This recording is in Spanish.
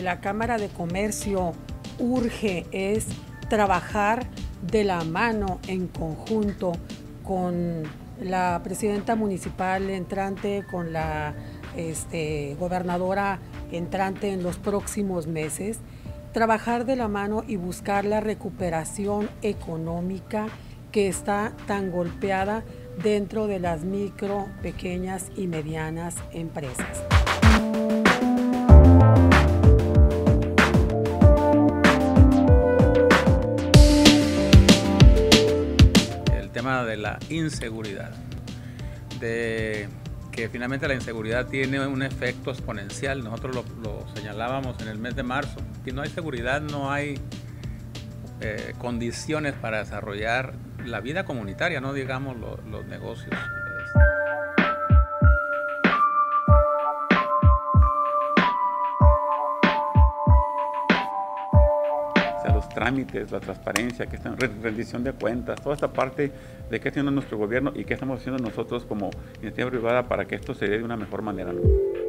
la Cámara de Comercio urge es trabajar de la mano en conjunto con la presidenta municipal entrante, con la gobernadora entrante en los próximos meses, trabajar de la mano y buscar la recuperación económica que está tan golpeada dentro de las micro, pequeñas y medianas empresas. El tema de la inseguridad, de que finalmente la inseguridad tiene un efecto exponencial. Nosotros lo señalábamos en el mes de marzo. Si no hay seguridad, no hay condiciones para desarrollar la vida comunitaria, no digamos los negocios. O sea, los trámites, la transparencia, que están, rendición de cuentas, toda esta parte de qué está haciendo nuestro gobierno y qué estamos haciendo nosotros como iniciativa privada para que esto se dé de una mejor manera, ¿no?